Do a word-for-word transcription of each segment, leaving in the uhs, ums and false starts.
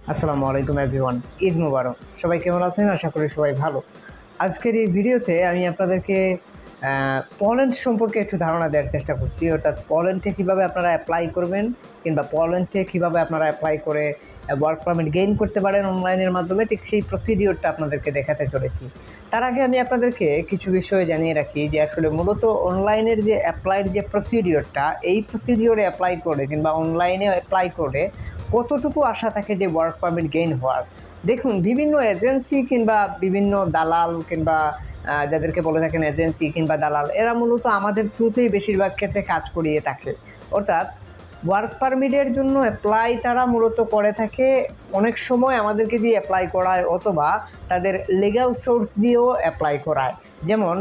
আসসালামু আলাইকুম এভরিওয়ান। ঈদ মুবারক। সবাই কেমন আছেন? আশা করি সবাই ভালো। আজকের এই ভিডিওতে আমি আপনাদেরকে আ পোল্যান্ড সম্পর্কে একটু ধারণা দেওয়ার চেষ্টা করছি। অর্থাৎ পোল্যান্ডে কিভাবে আপনারা এপ্লাই করবেন কিংবা পোল্যান্ডে কিভাবে আপনারা এপ্লাই করে আ ওয়ার্ক পারমিট গেইন করতে পারেন অনলাইনের মাধ্যমে, ঠিক সেই প্রসিডিওরটা আপনাদেরকে দেখাতে চলেছি। তার আগে আমি আপনাদেরকে কিছু বিষয় জানিয়ে রাখি যে আসলে মূলত অনলাইনের যে এপ্লাইয়ের যে প্রসিডিওরটা, এই প্রসিডিওরে এপ্লাই করে কিংবা অনলাইনে এপ্লাই করে কতটুকু আশা থাকে যে ওয়ার্ক পারমিট গেইন হওয়ার। দেখুন, বিভিন্ন এজেন্সি কিংবা বিভিন্ন দালাল কিংবা আ যাদেরকে বলে থাকেন এজেন্সি কিংবা দালাল, এরা মূলত আমাদের থ্রুতেই বেশিরভাগ ক্ষেত্রে কাজ করিয়ে থাকে। অর্থাৎ ওয়ার্ক পারমিটের জন্য এপ্লাই তারা মূলত করে থাকে, অনেক সময় আমাদেরকে দিয়ে এপ্লাই করায় অথবা তাদের লিগ্যাল সোর্স দিয়েও এপ্লাই করায়। যেমন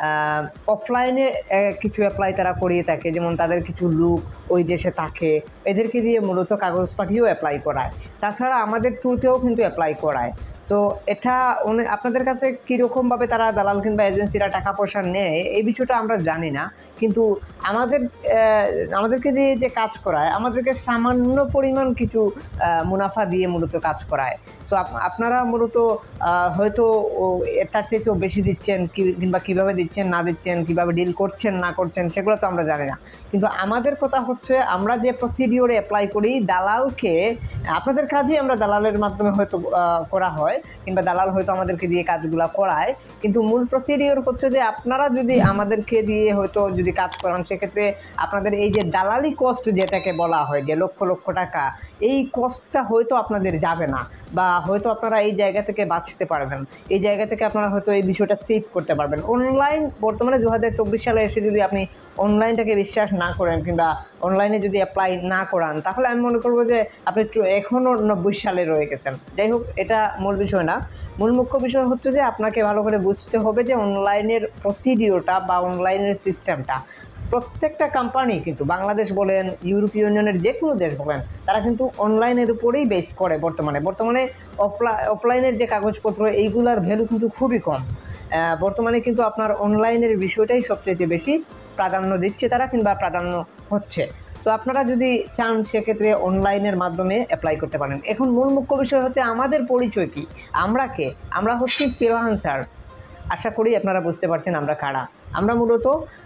অফলাইনে কিছু অ্যাপ্লাই তারা করিয়ে থাকে, যেমন তাদের কিছু লোক ওই দেশে থাকে, এদেরকে দিয়ে মূলত কাগজ পাঠিয়েও অ্যাপ্লাই করায়। তাছাড়া আমাদের থ্রুতেও কিন্তু অ্যাপ্লাই করায়। সো এটা অনেক আপনাদের কাছে কীরকমভাবে তারা দালাল কিংবা এজেন্সিরা টাকা পয়সা নেয় এই বিষয়টা আমরা জানি না, কিন্তু আমাদের আমাদেরকে দিয়ে যে কাজ করায় আমাদেরকে সামান্য পরিমাণ কিছু মুনাফা দিয়ে মূলত কাজ করায়। সো আপনারা মূলত হয়তো এটার চেয়েও বেশি দিচ্ছেন কিংবা কীভাবে দিচ্ছেন না দিচ্ছেন, কীভাবে ডিল করছেন না করছেন, সেগুলো তো আমরা জানি না। কিন্তু আমাদের কথা হচ্ছে, আমরা যে প্রসিডিওরে অ্যাপ্লাই করি দালালকে, আপনাদের কাজই আমরা দালালের মাধ্যমে হয়তো করা হয় কিংবা দালাল হয়তো আমাদেরকে দিয়ে কাজগুলো করায়, কিন্তু মূল প্রসিডিওর হচ্ছে যে আপনারা যদি আমাদেরকে দিয়ে হয়তো যদি কাজ করান, সেক্ষেত্রে আপনাদের এই যে দালালি কস্ট যেটাকে বলা হয় যে লক্ষ লক্ষ টাকা, এই কস্টটা হয়তো আপনাদের যাবে না, বা হয়তো আপনারা এই জায়গা থেকে বাঁচতে পারবেন, এই জায়গা থেকে আপনারা হয়তো এই বিষয়টা সেভ করতে পারবেন। অনলাইন বর্তমানে দু হাজার চব্বিশ সালে এসে যদি আপনি অনলাইনটাকে বিশ্বাস না করেন কিংবা অনলাইনে যদি অ্যাপ্লাই না করান, তাহলে আমি মনে করবো যে আপনি এখনও নব্বই সালে রয়ে গেছেন। যাই হোক, এটা মূল বিষয় না। মূল মুখ্য বিষয় হচ্ছে যে আপনাকে ভালো করে বুঝতে হবে যে অনলাইনের প্রসিডিওরটা বা অনলাইনের সিস্টেমটা, প্রত্যেকটা কোম্পানি কিন্তু বাংলাদেশ বলেন, ইউরোপীয় ইউনিয়নের যে কোনো দেশ বলেন, তারা কিন্তু অনলাইনের উপরেই বেস করে। বর্তমানে বর্তমানে অফলাই অফলাইনের যে কাগজপত্র, এইগুলার ভ্যালু কিন্তু খুবই কম। বর্তমানে কিন্তু আপনার অনলাইনের বিষয়টাই সবচেয়ে বেশি প্রাধান্য দিচ্ছে তারা কিংবা প্রাধান্য হচ্ছে। সো আপনারা যদি চান সেক্ষেত্রে অনলাইনের মাধ্যমে অ্যাপ্লাই করতে পারেন। এখন মূল মুখ্য বিষয় হচ্ছে আমাদের পরিচয় কি, আমরা কে? আমরা হচ্ছি ফ্রিল্যান্সার। আশা করি আপনারা বুঝতে পারছেন আমরা কারা। আমরা মূলত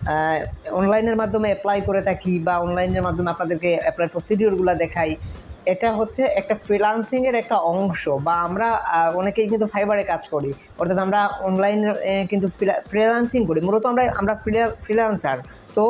অনলাইনের মাধ্যমে অ্যাপ্লাই করে থাকি বা অনলাইনের মাধ্যমে আপনাদেরকে অ্যাপ্লাই প্রসিডিওরগুলো দেখাই। এটা হচ্ছে একটা ফ্রিল্যান্সিংয়ের একটা অংশ, বা আমরা অনেকেই কিন্তু ফাইবারে কাজ করি, অর্থাৎ আমরা অনলাইনে কিন্তু ফ্রিল্যান্সিং করি। মূলত আমরা আমরা ফ্রিল্যান্সার। সো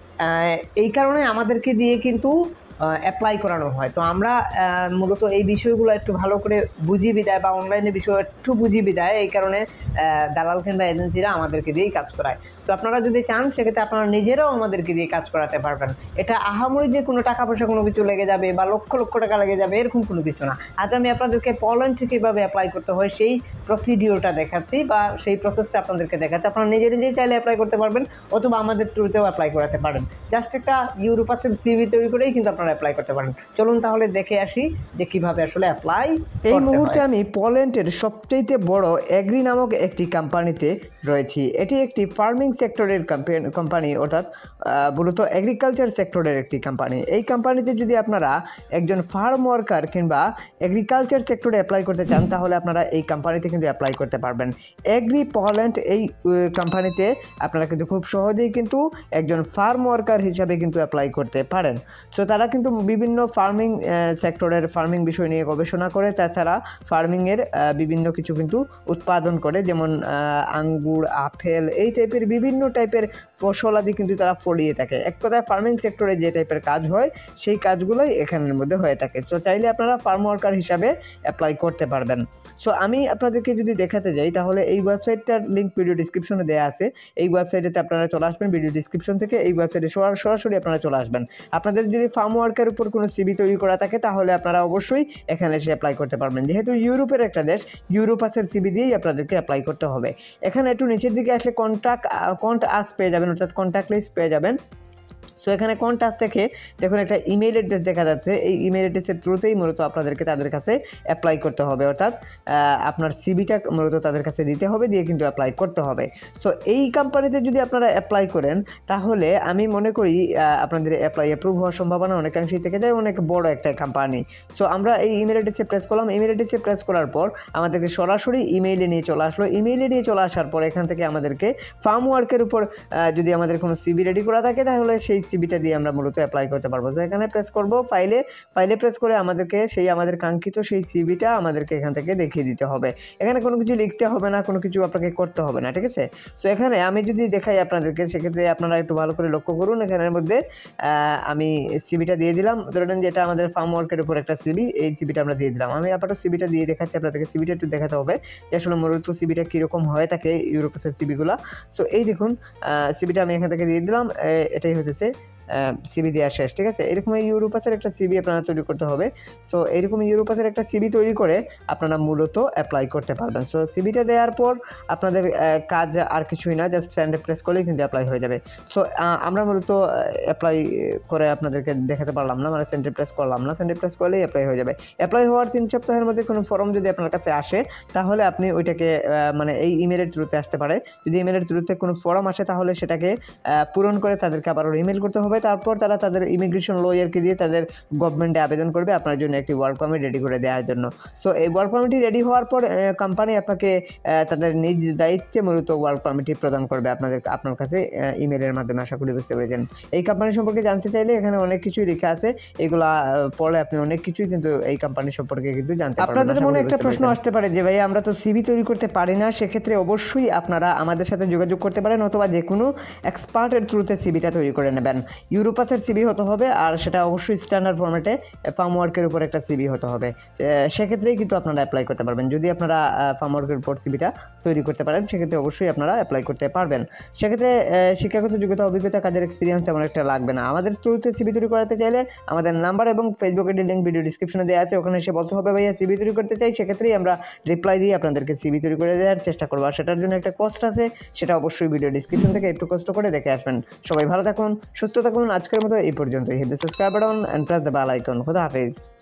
এই কারণে আমাদেরকে দিয়ে কিন্তু অ্যাপ্লাই করানো হয়। তো আমরা মূলত এই বিষয়গুলো একটু ভালো করে বুঝি বিদায়, বা অনলাইনের বিষয় একটু বুঝি বিদায়, এই কারণে দালাল কিংবা এজেন্সিরা আমাদেরকে দিয়েই কাজ করায়। সো আপনারা যদি চান সেক্ষেত্রে আপনারা নিজেরাও আমাদেরকে দিয়ে কাজ করাতে পারবেন। এটা আহামরি যে কোনো টাকা পয়সা কোনো কিছু লেগে যাবে বা লক্ষ লক্ষ টাকা লেগে যাবে এরকম কোনো কিছু না। আজ আমি আপনাদেরকে পোল্যান্ডে কীভাবে অ্যাপ্লাই করতে হয় সেই প্রসিডিওরটা দেখাচ্ছি, বা সেই প্রসেসটা আপনাদেরকে দেখাচ্ছি। আপনারা নিজে নিজেই চাইলে অ্যাপ্লাই করতে পারবেন, অথবা আমাদের থ্রুতেও অ্যাপ্লাই করাতে পারেন। জাস্ট একটা ইউরোপাসের সিভি তৈরি করেই কিন্তু আপনারা অ্যাপ্লাই করতে পারেন। চলুন তাহলে দেখে আসি যে কিভাবে আসলে অ্যাপ্লাই করতে হয়। এই মুহূর্তে আমি পোল্যান্ডের সবচেয়ে বড় এগ্রি নামক একটি কোম্পানিতে রয়েছি। এটি একটি ফার্মিং সেক্টরের কোম্পানি, অর্থাৎ মূলত এগ্রিকালচার সেক্টরের একটি কোম্পানি। এই কোম্পানিতে যদি আপনারা একজন ফার্ম ওয়ার্কার কিংবা এগ্রিকালচার সেক্টরে অ্যাপ্লাই করতে চান, তাহলে আপনারা এই কোম্পানিতে কিন্তু অ্যাপ্লাই করতে পারবেন। এগ্রি পোল্যান্ড এই কোম্পানিতে আপনারা কিন্তু খুব সহজেই কিন্তু একজন ফার্ম ওয়ার্কার হিসাবে কিন্তু অ্যাপ্লাই করতে পারেন। সো তারা কিন্তু বিভিন্ন ফার্মিং সেক্টরের ফার্মিং বিষয় নিয়ে গবেষণা করে, তাছাড়া ফার্মিংয়ের বিভিন্ন কিছু কিন্তু উৎপাদন করে, যেমন আঙ্গুর, আপেল, এই টাইপের বিভিন্ন টাইপের ফসলাদি কিন্তু তারা ফলিয়ে থাকে। এক কথায় ফার্মিং সেক্টরে যে টাইপের কাজ হয় সেই কাজগুলোই এখানের মধ্যে হয়ে থাকে। সো চাইলে আপনারা ফার্ম ওয়ার্কার হিসাবে অ্যাপ্লাই করতে পারবেন। সো আমি আপনাদেরকে যদি দেখাতে যাই, তাহলে এই ওয়েবসাইটটার লিঙ্ক ভিডিও ডিসক্রিপশনে দেওয়া আছে। এই ওয়েবসাইটেতে আপনারা চলে আসবেন, ভিডিও ডিসক্রিপশন থেকে এই ওয়েবসাইটে সরাসরি আপনারা চলে আসবেন। আপনাদের যদি ফার্ম ওয়ার্কের উপর কোনো সিভি তৈরি করা থাকে, তাহলে আপনারা অবশ্যই এখানে এসে অ্যাপ্লাই করতে পারবেন। যেহেতু ইউরোপের একটা দেশ, ইউরোপাসের সিভি দিয়েই আপনাদেরকে অ্যাপ্লাই করতে হবে। এখানে একটু নিচের দিকে আসলে কন্ট্যাক্ট কন্ট আস পেয়ে যাবেন, অর্থাৎ কন্ট্যাক্ট লিস্ট পেয়ে যাবেন। সো সো এখানে কন্টাক্ট থেকে দেখুন একটা ইমেল অ্যাড্রেস দেখা যাচ্ছে, এই ইমেল অ্যাড্রেসের থ্রুতেই মূলত আপনাদেরকে তাদের কাছে অ্যাপ্লাই করতে হবে, অর্থাৎ আপনার সিভিটা মূলত তাদের কাছে দিতে হবে, দিয়ে কিন্তু অ্যাপ্লাই করতে হবে। সো এই কোম্পানিতে যদি আপনারা অ্যাপ্লাই করেন তাহলে আমি মনে করি আপনাদের অ্যাপ্লাই অ্যাপ্রুভ হওয়ার সম্ভাবনা অনেকাংশেই থেকে যায়, অনেক বড় একটা কোম্পানি। সো আমরা এই ইমেল অ্যাড্রেসে প্রেস করলাম, ইমেল অ্যাড্রেসে প্রেস করার পর আমাদেরকে সরাসরি ইমেইলে নিয়ে চলে আসলো। ইমেইলে নিয়ে চলে আসার পর এখান থেকে আমাদেরকে ফার্ম ওয়ার্কের উপর যদি আমাদের কোনো সিভি রেডি করা থাকে তাহলে সেই সিভিটা দিয়ে আমরা মূলত অ্যাপ্লাই করতে পারবো। তো এখানে প্রেস করব ফাইলে, ফাইলে প্রেস করে আমাদেরকে সেই আমাদের কাঙ্ক্ষিত সেই সিভিটা আমাদেরকে এখান থেকে দেখিয়ে দিতে হবে। এখানে কোনো কিছু লিখতে হবে না, কোনো কিছু আপনাকে করতে হবে না, ঠিক আছে। সো এখানে আমি যদি দেখাই আপনাদেরকে, সেক্ষেত্রে আপনারা একটু ভালো করে লক্ষ্য করুন। এখানের মধ্যে আমি সিভিটা দিয়ে দিলাম, ধরে নেন যেটা আমাদের ফার্ম ওয়ার্কের উপর একটা সিভি, এই সিভিটা আমরা দিয়ে দিলাম। আমি আপাতত সিভিটা দিয়ে দেখাচ্ছি আপনাদেরকে, সিভিটা একটু দেখাতে হবে যে আসলে মূলত সিভিটা কীরকম হয়ে থাকে ইউরোপাসের সিভিগুলো। সো এই দেখুন সিভিটা আমি এখান থেকে দিয়ে দিলাম, এটাই হচ্ছে সিভি দেওয়া শেষ, ঠিক আছে। এরকম ইউরোপাসের একটা সিভি আপনারা তৈরি করতে হবে। সো এইরকম ইউরোপাসের একটা সিভি তৈরি করে আপনারা মূলত অ্যাপ্লাই করতে পারবেন। সো সিভিটা দেওয়ার পর আপনাদের কাজ আর কিছুই না, জাস্ট সেন্ডে প্রেস করলেই কিন্তু অ্যাপ্লাই হয়ে যাবে। সো আমরা মূলত অ্যাপ্লাই করে আপনাদেরকে দেখাতে পারলাম না, মানে সেন্ডে প্রেস করলাম না, সেন্ডে প্রেস করলেই অ্যাপ্লাই হয়ে যাবে। অ্যাপ্লাই হওয়ার তিন সপ্তাহের মধ্যে কোনো ফর্ম যদি আপনার কাছে আসে তাহলে আপনি ওইটাকে মানে এই ইমেলের থ্রুতে আসতে পারে। যদি ইমেলের থ্রুতে কোনো ফর্ম আসে তাহলে সেটাকে পূরণ করে তাদেরকে আবার ইমেল করতে হবে, তারপর তারা তাদের ইমিগ্রেশন লয়ারকে দিয়ে তাদের গভর্নমেন্টে আবেদন করবে আপনার জন্য একটি ওয়ার্ক পারমিট রেডি করে দেওয়ার জন্য। সো এই ওয়ার্ক পারমিটটি রেডি হওয়ার পর কোম্পানি আপনাকে তাদের নিজ দায়িত্বে মূলত ওয়ার্ক পারমিটটি প্রদান করবে আপনাদের আপনার কাছে ইমেলের মাধ্যমে। আশা করি বুঝতে পেরেছেন। এই কোম্পানি সম্পর্কে জানতে চাইলে এখানে অনেক কিছুই লেখা আছে, এগুলা পড়লে আপনি অনেক কিছুই কিন্তু এই কোম্পানি সম্পর্কে কিন্তু জানতে পারবেন। আপনাদের মনে একটা প্রশ্ন আসতে পারে যে ভাই আমরা তো সিভি তৈরি করতে পারি না, সেক্ষেত্রে অবশ্যই আপনারা আমাদের সাথে যোগাযোগ করতে পারেন, অথবা যে কোনো এক্সপার্টের থ্রুতে সিভিটা তৈরি করে নেবেন। ইউরোপাসের সিভি হতে হবে, আর সেটা অবশ্যই স্ট্যান্ডার্ড ফরম্যাটে ফার্ম ওয়ার্কের উপর একটা সিভি হতে হবে। সেক্ষেত্রেই কিন্তু আপনারা অ্যাপ্লাই করতে পারবেন। যদি আপনারা ফার্ম ওয়ার্কের উপর সিভিটা তৈরি করতে পারেন সেক্ষেত্রে অবশ্যই আপনারা অ্যাপ্লাই করতে পারবেন। সেক্ষেত্রে শিক্ষাগত যোগ্যতা, অভিজ্ঞতা, কাজের এক্সপিরিয়েন্স তেমন একটা লাগবে না। আমাদের থ্রুতে সিভি তৈরি করাতে চাইলে আমাদের নাম্বার এবং ফেসবুকের লিঙ্ক ভিডিও ডিসক্রিপশনে দেওয়া আছে, ওখানে এসে বলতে হবে ভাইয়া সিভি তৈরি করতে চাই, সেক্ষেত্রেই আমরা রিপ্লাই দিয়ে আপনাদেরকে সিভি তৈরি করে দেওয়ার চেষ্টা করবো। আর সেটার জন্য একটা কষ্ট আছে, সেটা অবশ্যই ভিডিও ডিসক্রিপশন থেকে একটু কষ্ট করে দেখে আসবেন। সবাই ভালো থাকুন, সুস্থ থাকুন। আজকের মতো এই পর্যন্তই। Hit the subscribe button and press the bell icon. খুদা হাফেজ।